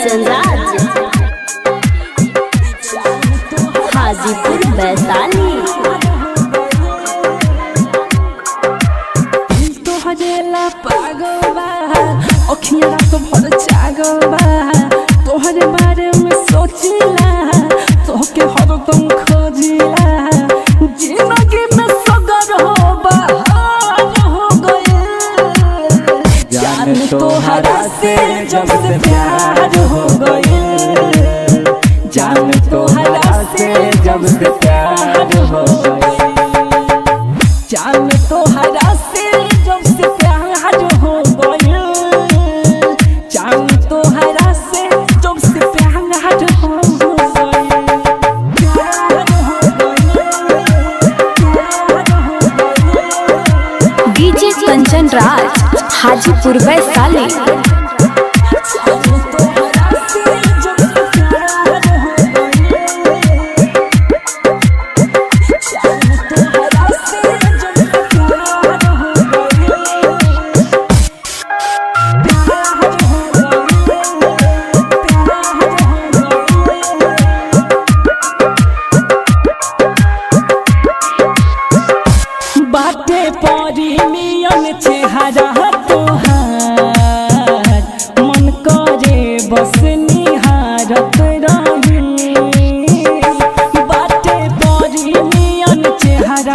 कंचन राज हाजीपुर वैशाली। तो हजेला पागल बा अखियाँ तो भर जागल बा तोहरे बारे में सोचिला तोहके हरदम खोजिला जिंदगी में सगर हो बहार हो गए जान तोहरा से जब से प्यार हो गए जान तोहरा से जब से प्यार हो गए जान तोहरा से जब से प्यार हो गए जान तोहरा से जब से प्यार हो गए। डीजे कंचन राज हाजीपुर वैशाली। बाटे परी मियन चेहरा तोहार मन करे बस निहारत रही बाटे परी मियन चेहरा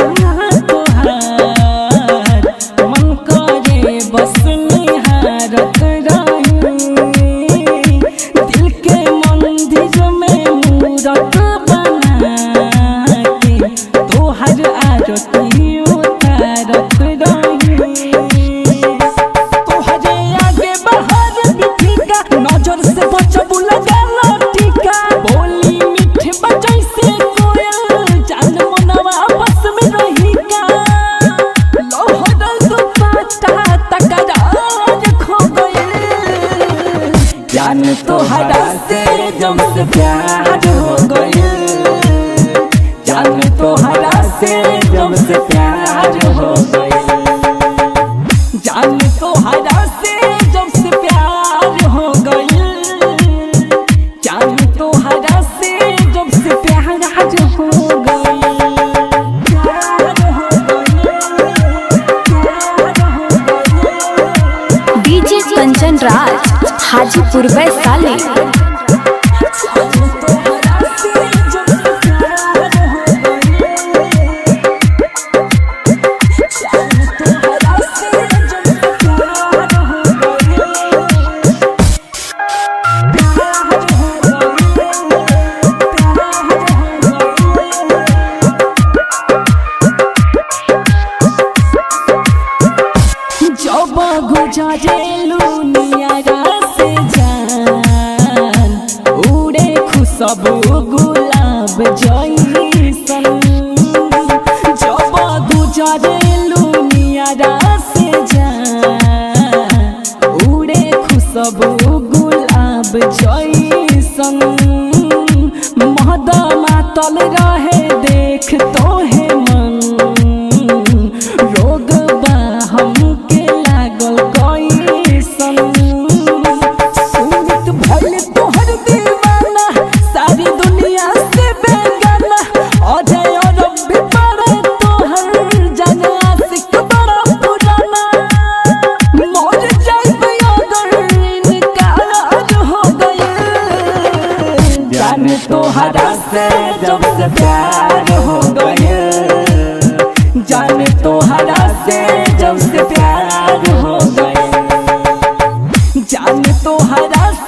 तोहार मन करे बस निहारत रही दिल के मंदिर में मूरत बना के तोहर आरती जान तोहरा से जब से प्यार हो गए जान तोहरा से जब से प्यार हो गए जान तोहरा से जब से प्यार हो गए जान तोहरा से जब से प्यार हो गए। डीजे कंचन राज हाजीपुर वैशाली। जब गुजरेलू नियारा से जान उड़े खुशबू गुलाब जैसन जब गुजरेलू नियारा से जान उड़े खुशबू गुलाब जैसन महद मातल रहे देख तोहे मन रोग बा हमके लागल कैसन सुनित भइल तोहर दीवाना सारी दुनिया से बेगाना अजय और रब्बी पड़े तोहर जान आशिक बड़ा पुराना मर जाइबे अगर इनकार हो गए जान तोहरा से जब से प्यार हो गए जान तोहरा से जब से प्यार हो गए जान तोहरा